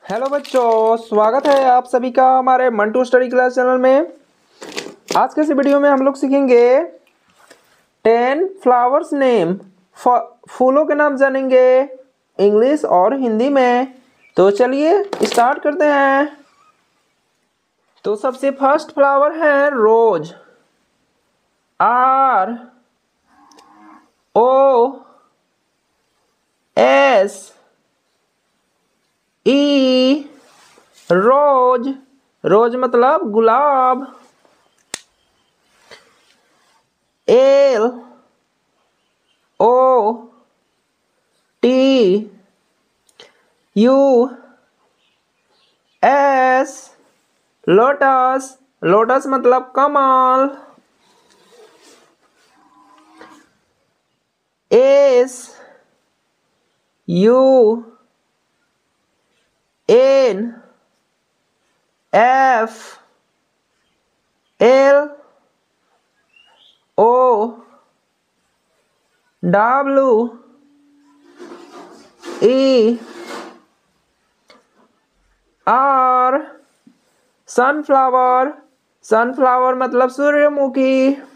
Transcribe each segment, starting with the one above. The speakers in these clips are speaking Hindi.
हेलो बच्चों, स्वागत है आप सभी का हमारे मंटू स्टडी क्लास चैनल में। आज के इस वीडियो में हम लोग सीखेंगे 10 फ्लावर्स नेम। फूलों के नाम जानेंगे इंग्लिश और हिंदी में। तो चलिए स्टार्ट करते हैं। तो सबसे फर्स्ट फ्लावर है रोज। ROSE, रोज। रोज मतलब गुलाब। LOTUS, lotus. लोटस मतलब कमल। SUNFLOWER, sunflower. सनफ्लावर मतलब सूर्यमुखी।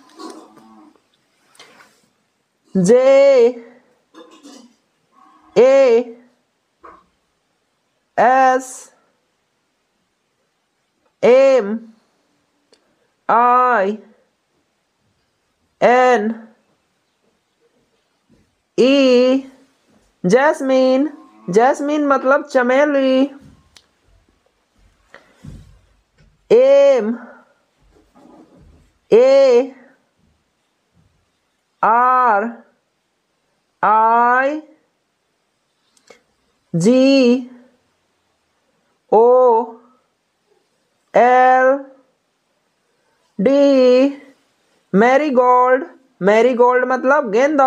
JASMINE, jasmine. जैस्मीन मतलब चमेली। ARIGOLD, marigold. मैरीगोल्ड मतलब गेंदा।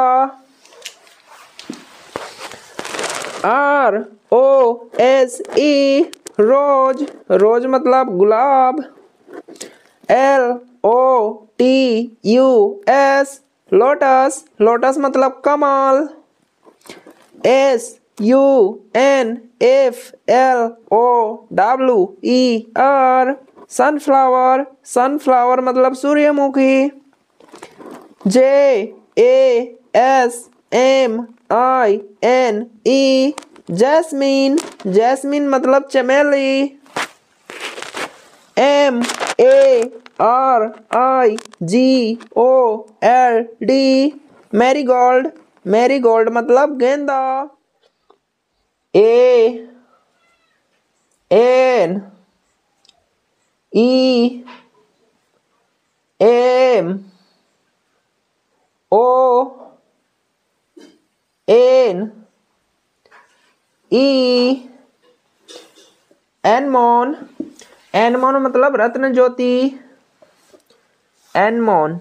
ROSE, रोज। रोज मतलब गुलाब। LOTUS, lotus. लोटस मतलब कमल। SUNFLOWER, sunflower. सनफ्लावर मतलब सूर्यमुखी। JASMINE, jasmine. जैस्मीन मतलब चमेली। MARIGOLD, marigold. मैरीगोल्ड मतलब गेंदा। एनमोन। एनमोन मतलब रत्न ज्योति। एनमोन।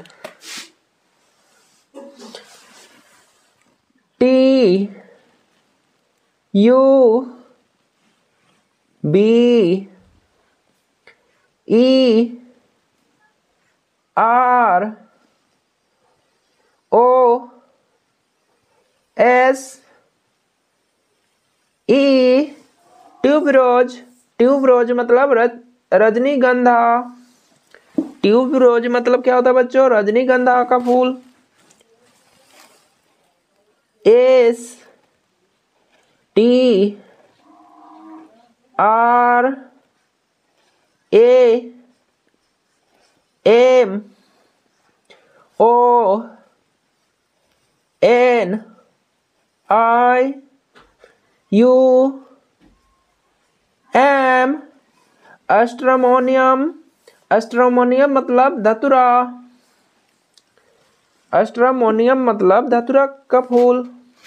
TUBEROSE, tuberose. ट्यूबरोज मतलब रजनीगंधा। ट्यूबरोज मतलब क्या होता है बच्चों? रजनीगंधा का फूल। STRAMONIUM, अस्ट्रोमोनियम। अस्ट्रोमोनियम मतलब धतुरा। अस्ट्रोमोनियम मतलब धतुरा का फूल।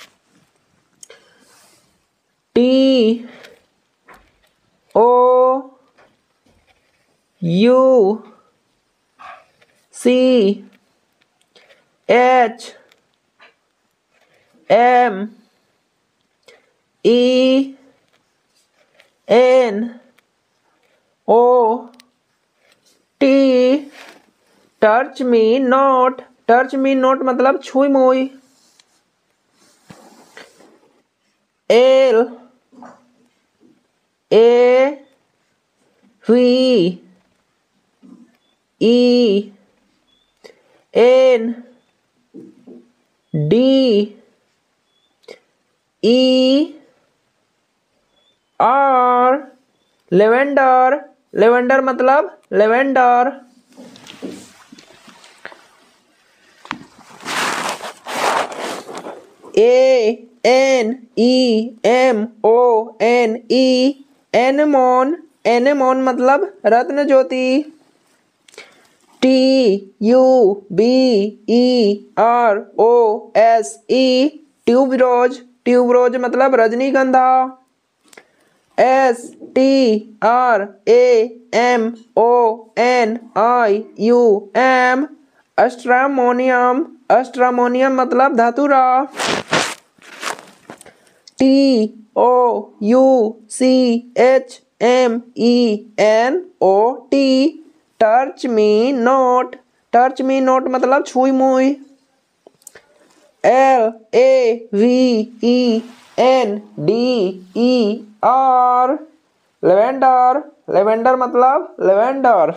TUCHMENOT, touch me not. Touch me not मतलब छुई मुई। A V E N D E R lavender. Lavender मतलब लेवेंडर। ANEMONE anemone. एनेमोन मतलब रत्न ज्योति। TUBEROSE tuberose. ट्यूबरोज मतलब रजनीगंधा। STRAMONIUM अस्ट्रामोनियम। अस्ट्रामोनियम मतलब धातुरा। TOUCHMENOT टर्च मी नोट। टर्च मी नोट मतलब छुई मुई। LAVENDER lavender. लेवेंडर मतलब लेवेंडर।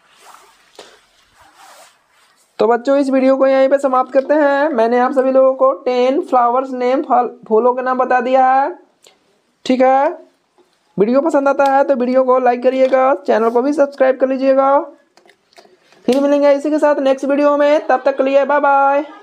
तो बच्चों इस वीडियो को यहीं पे समाप्त करते हैं। मैंने आप सभी लोगों को 10 फ्लावर्स नेम फूलों के नाम बता दिया है। ठीक है, वीडियो पसंद आता है तो वीडियो को लाइक करिएगा, चैनल को भी सब्सक्राइब कर लीजिएगा। फिर मिलेंगे इसी के साथ नेक्स्ट वीडियो में, तब तक के लिए बाय बाय।